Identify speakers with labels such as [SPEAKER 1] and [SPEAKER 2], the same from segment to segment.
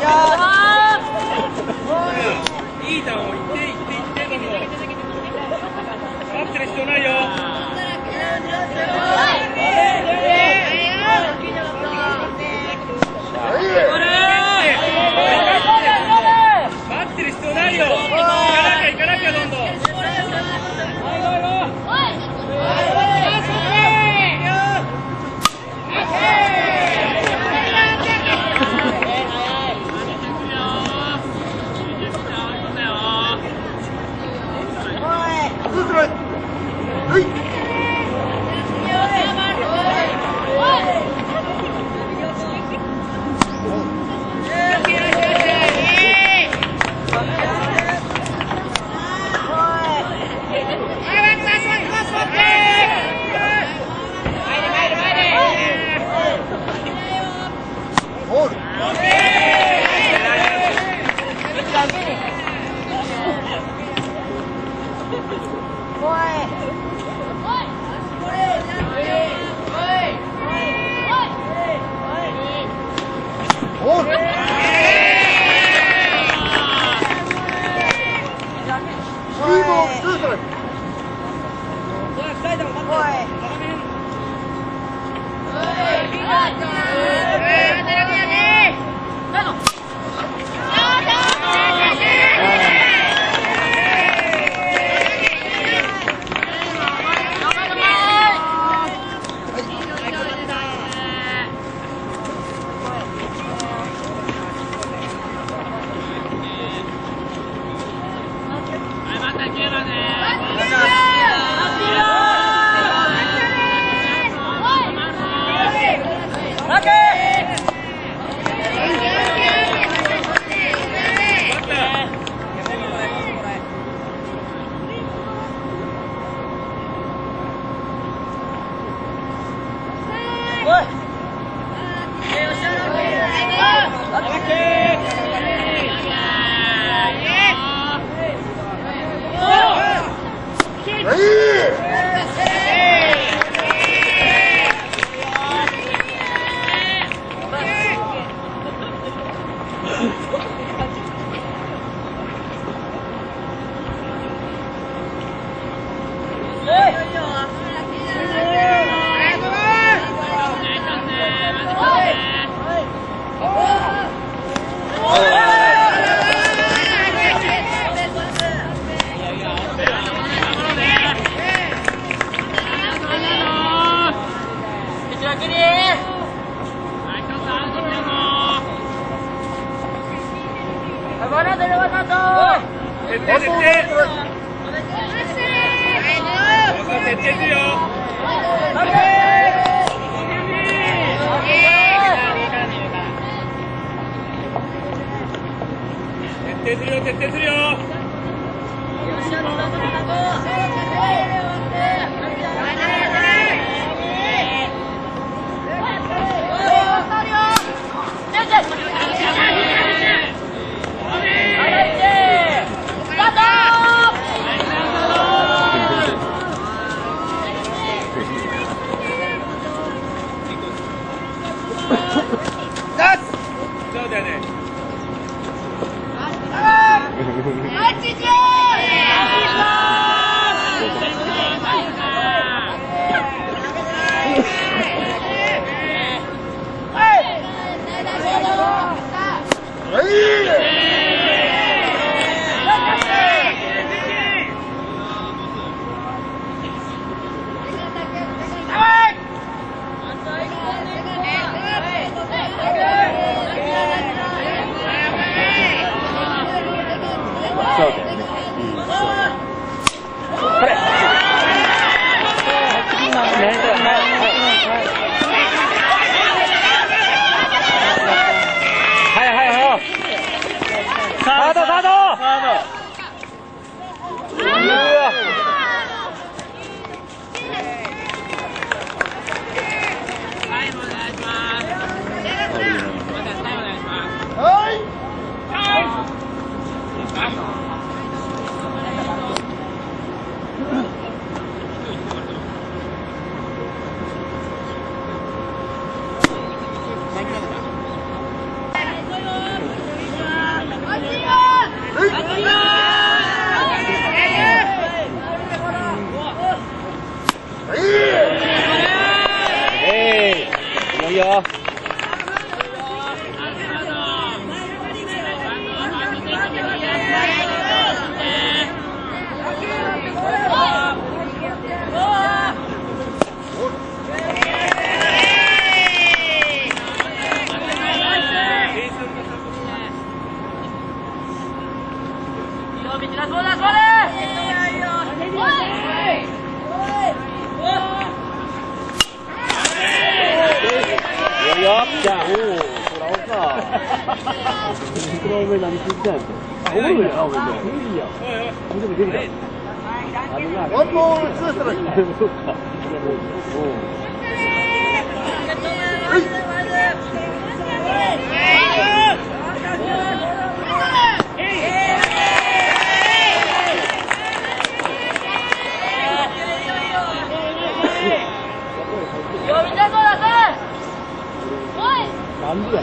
[SPEAKER 1] いい球を行ってどんどん待ってる必要ないよ。待ってる必要ないよ。行かなきゃどんどん。徹底するよ。そうだよね。
[SPEAKER 2] はいじゃあ、おお、そらおか。この上何ついたんやつ。あ、おもろいな、お前。いいやん。見てみてみた。あるな。ワンボールツーストライク。そうか。なんでや。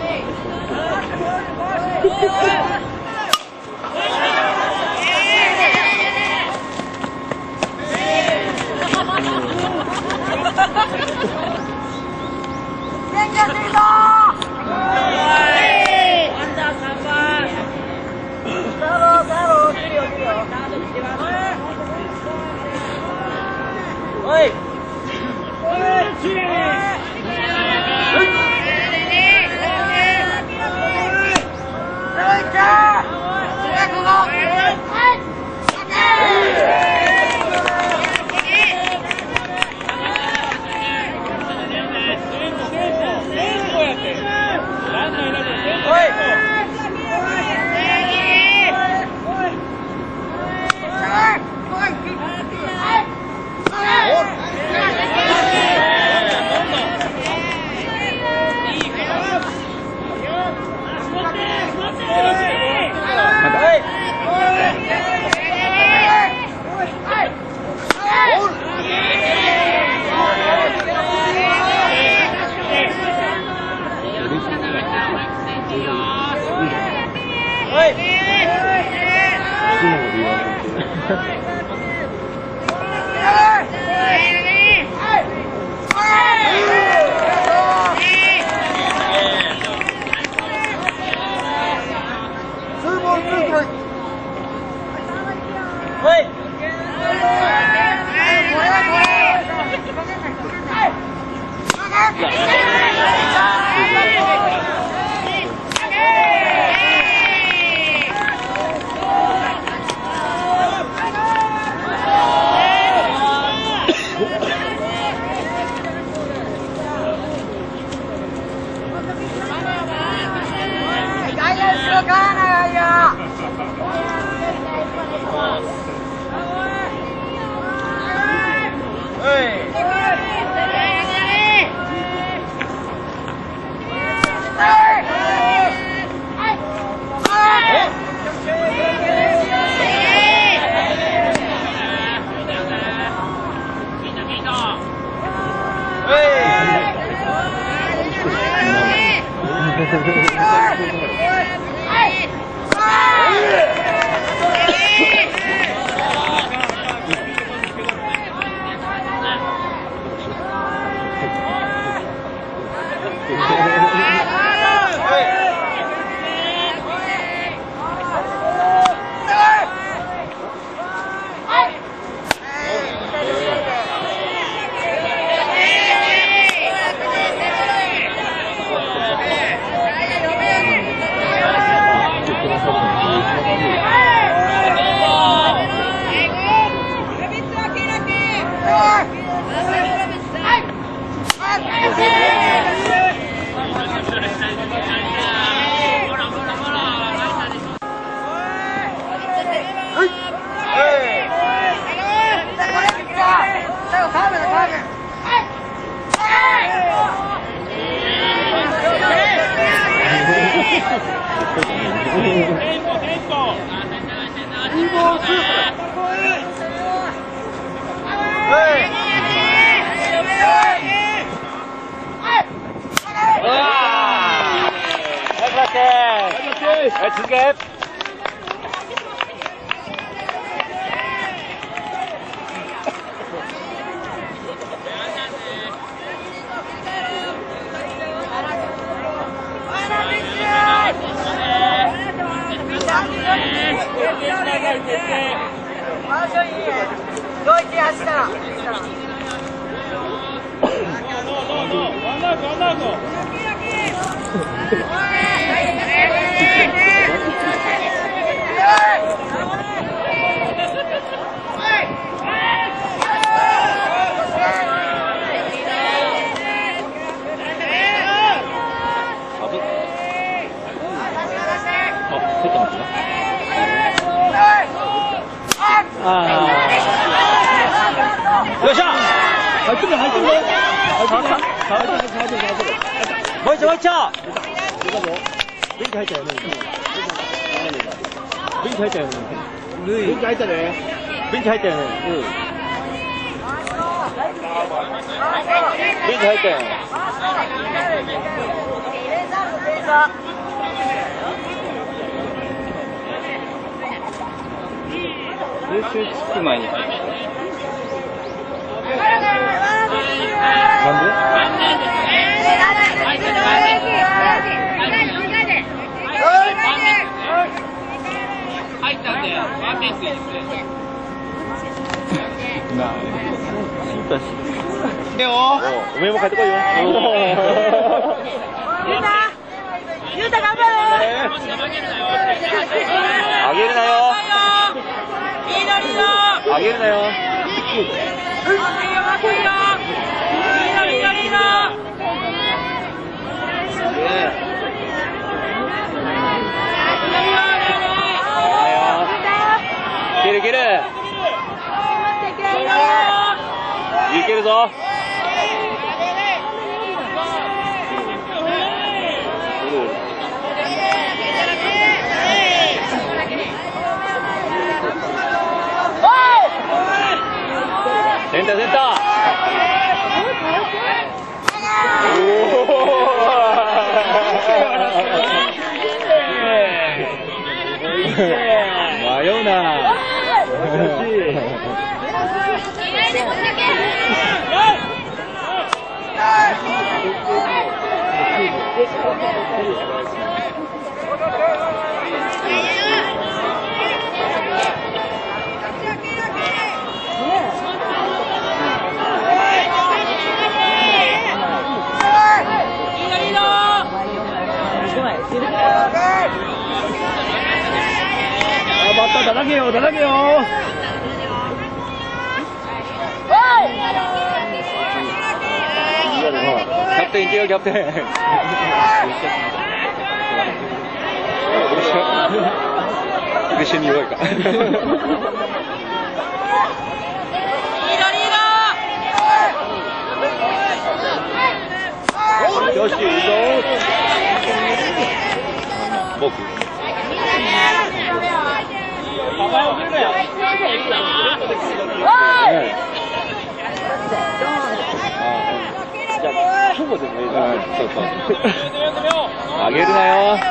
[SPEAKER 2] 入ってる入ってる入ってるもう一丁もう一丁電気入ったよね電気入ったよね電気入ったね電気入ったよね電気入ったよね練習つく前に入ったなんで
[SPEAKER 1] 入ったんで、ワンピースいいですね。
[SPEAKER 2] なあ、心配してるよ。おめえも帰ってこいよ。
[SPEAKER 3] ゆうた頑張れ。
[SPEAKER 2] あげるなよ。あげるなよ。いけるいける。いけるぞ。センターセンター。おお。迷うな。バッター叩けよ叩けよ。キャプテン行けよキャプテン。一緒に弱いか。よしいいぞ。僕。じゃあ、ほぼでもいいじゃん。そうそう。あげるなよ。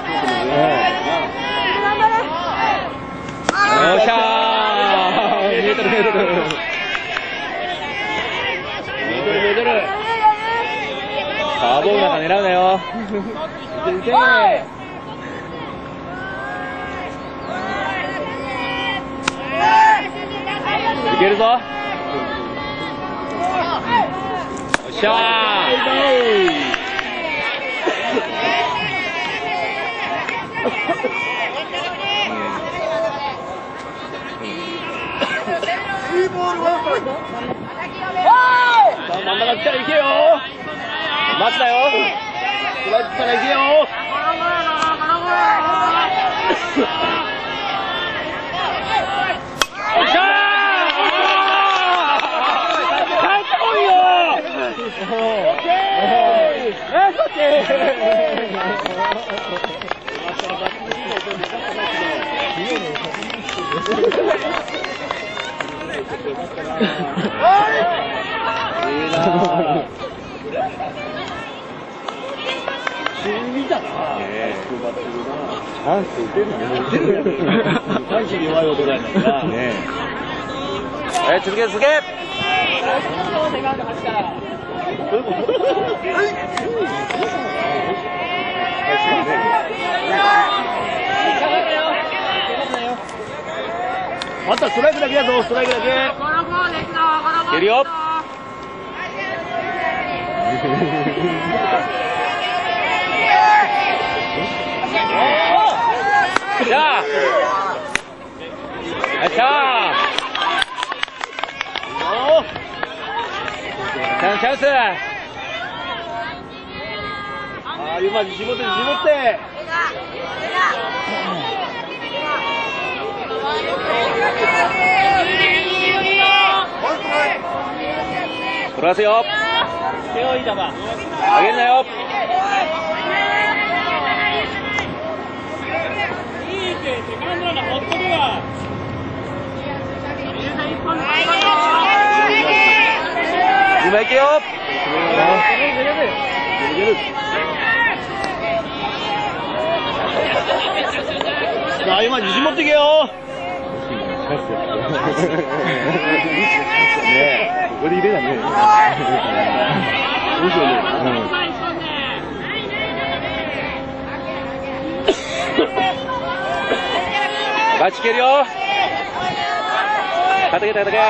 [SPEAKER 2] よっしゃー。メートル。カーボールなんか狙うなよ。いけるぞ。よっしゃ真ん中来たら行けよ。待つだよ。ストライクから行けよ。よっしゃー。帰ってこいよ。見たな。チャンス打てるね。パンチに弱い男なんだから。ねえ。続け。またストライクだけやぞ、ストライクだけ。いけるよ。じゃあ。よっしゃー。チャンス。今絞って。ト転がすよ。
[SPEAKER 1] 手をいい球。
[SPEAKER 2] 上げるなよ。
[SPEAKER 1] いいって、セカンドランナーほっとくわ。
[SPEAKER 2] 今行けよ。さあ今自信持ってけよ。ねえ、ここで入れだね。面白いね。バチ蹴るよ。叩け叩け。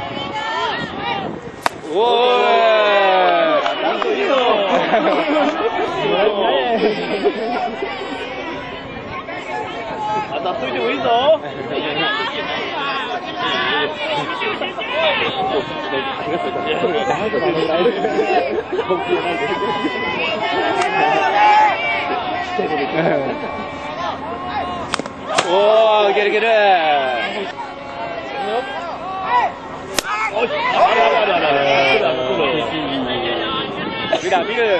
[SPEAKER 2] おーいいよ。当たっといてもいいぞ。おー、いけるいける。見る見る。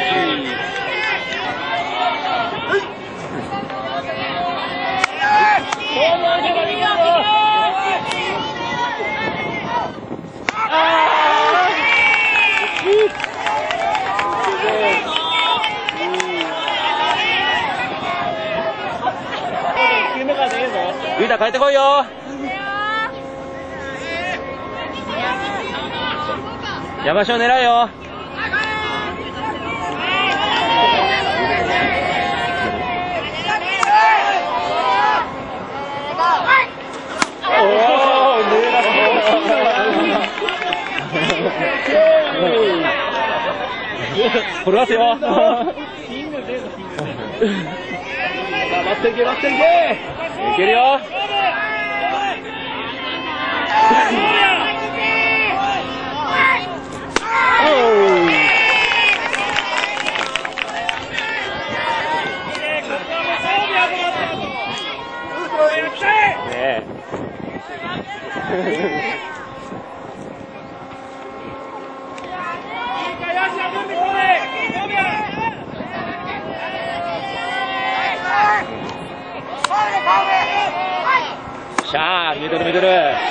[SPEAKER 2] ゆうた帰ってこいよ。山椒狙いよ。転がすよ。待っていけ待っていけ。いけるよ。しゃあ、見てる見てる。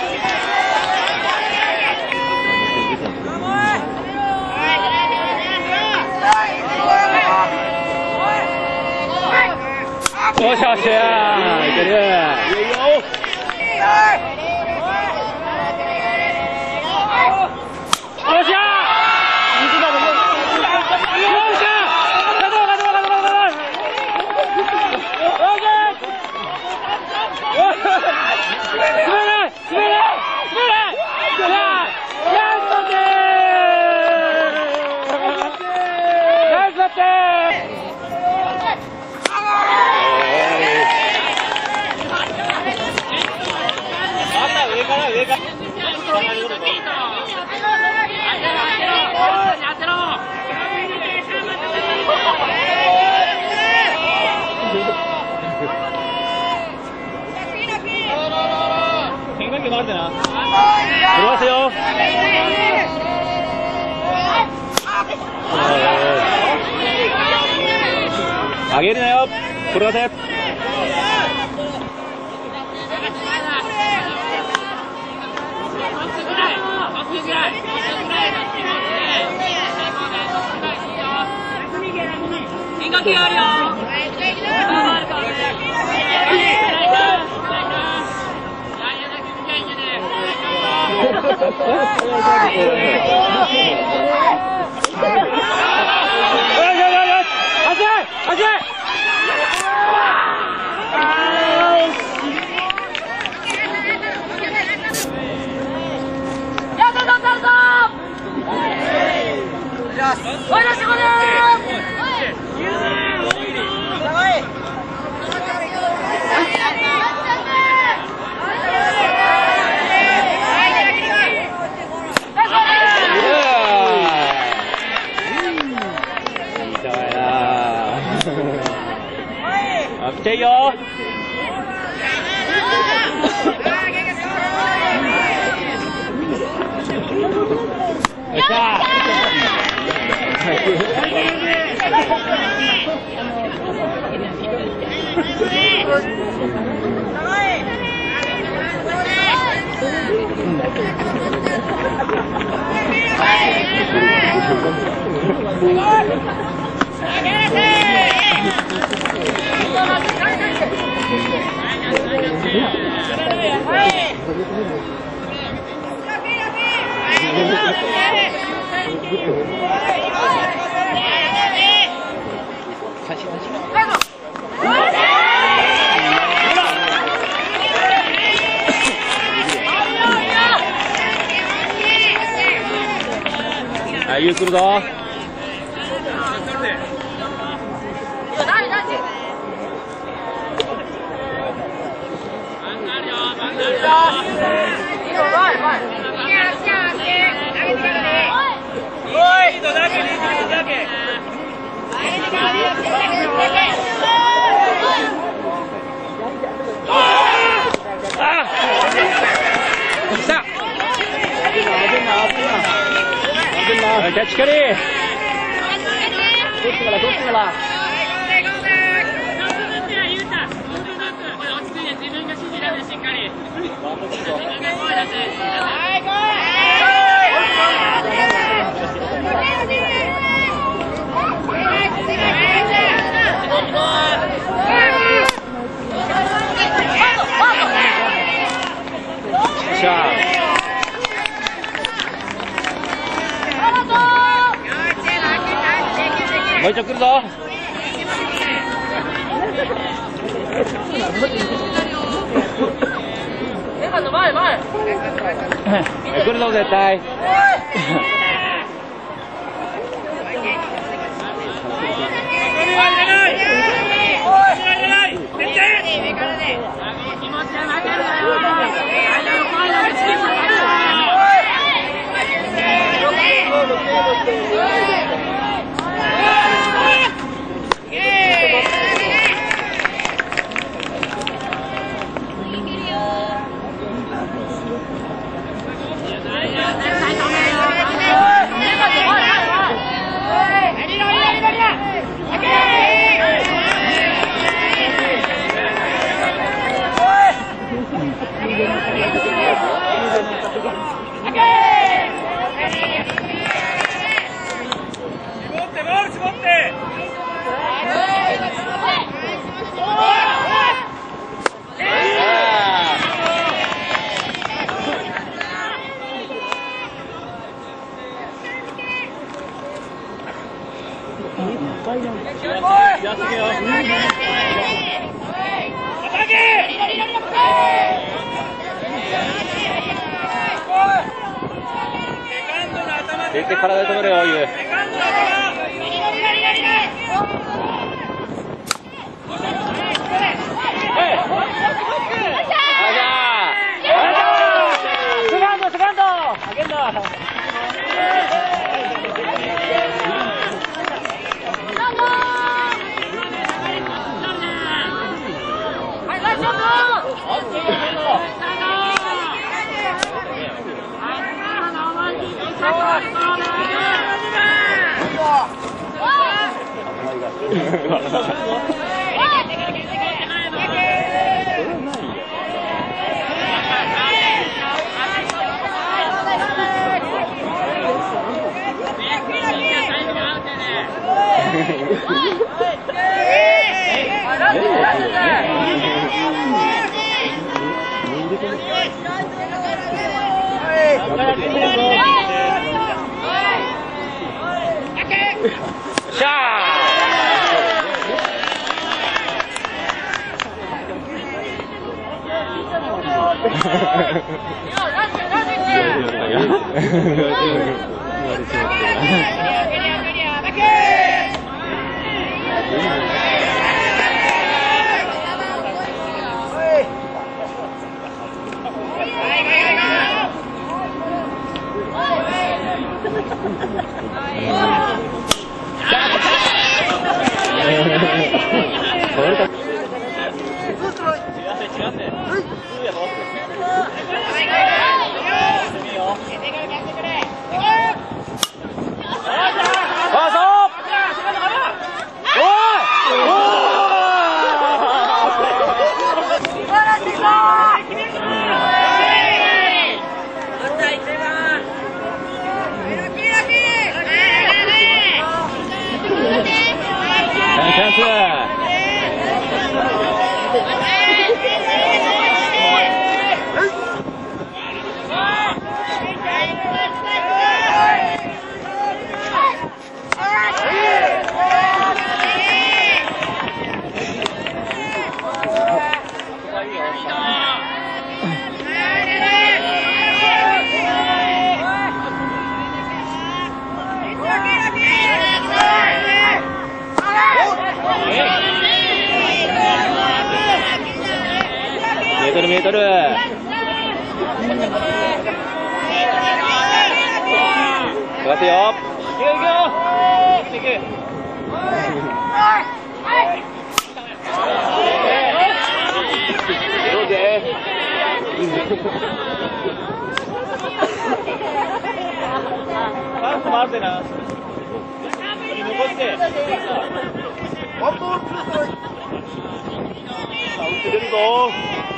[SPEAKER 2] よしよし、いける。いいよ。変化球もあるな。転がすよ。上げるなよ。転がせ。
[SPEAKER 3] 変化球あるよ。
[SPEAKER 2] 来てよ。 あ、ゆう来るぞ。キャッチカリー。どっちからどっちから。しゃあ。もう一丁来るぞ。来るぞ絶対。絶対体で止めろよ、ゆう。セカンドあげんな。しゃ 20m。任せよ。いくよ。回ってな。残して。ワンボールツーストライク。打って出るぞ。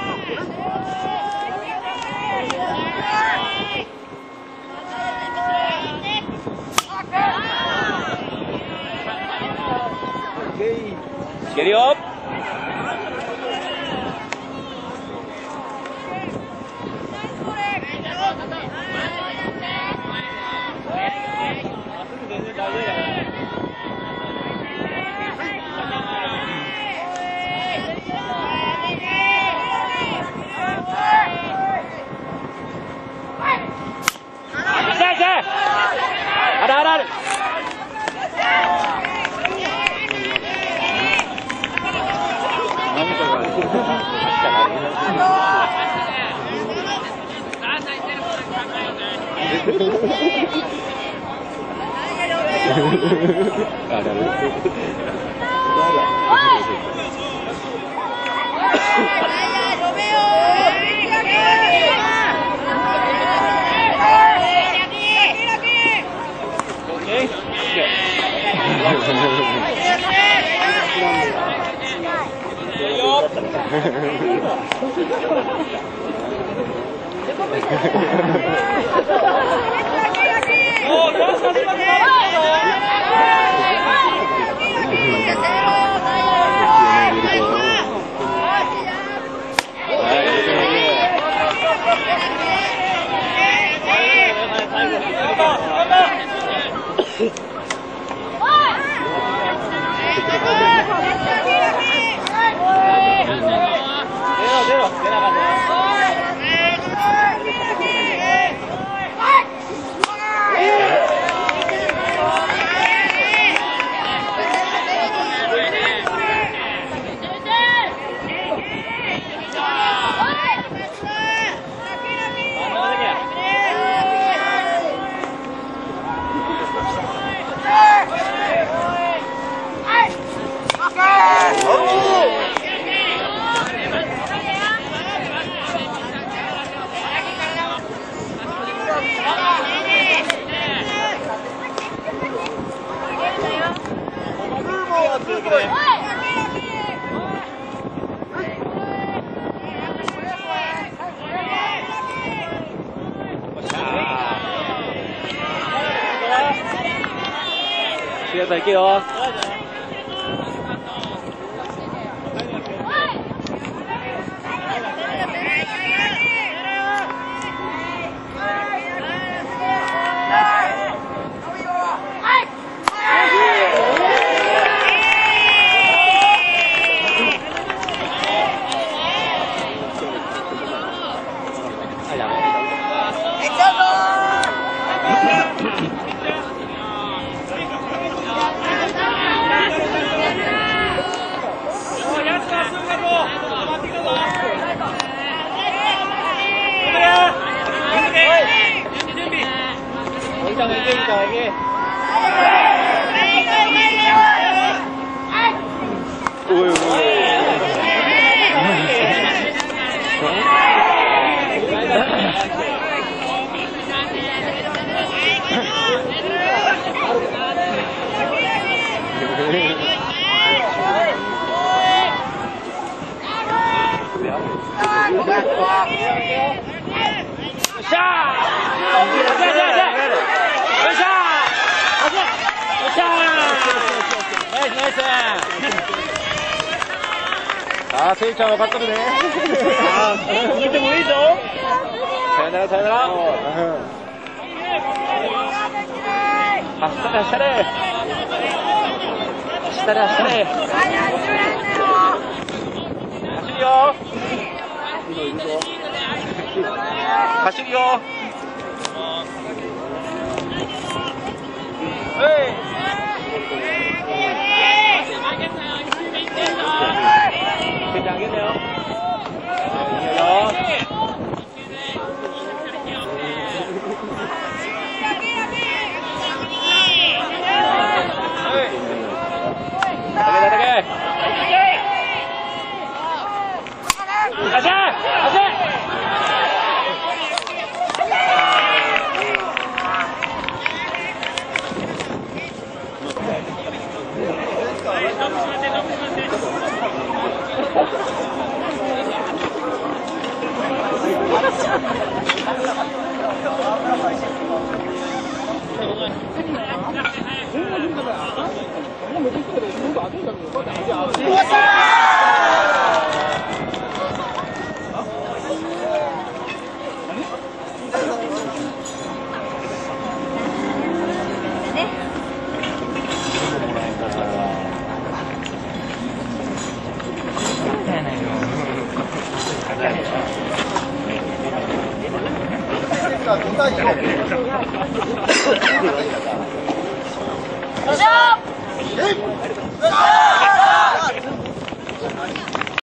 [SPEAKER 2] いけるよ。あるあるある。皆さん行けよ。さあ、せいちゃん分かっとるね。止めてもいいぞ。さよならさよなら。走ったれ走ったれ。走ったれ走ったれ。走るよ。走るよ。せいちゃんあげんだよ。いいよ。
[SPEAKER 3] よっしゃー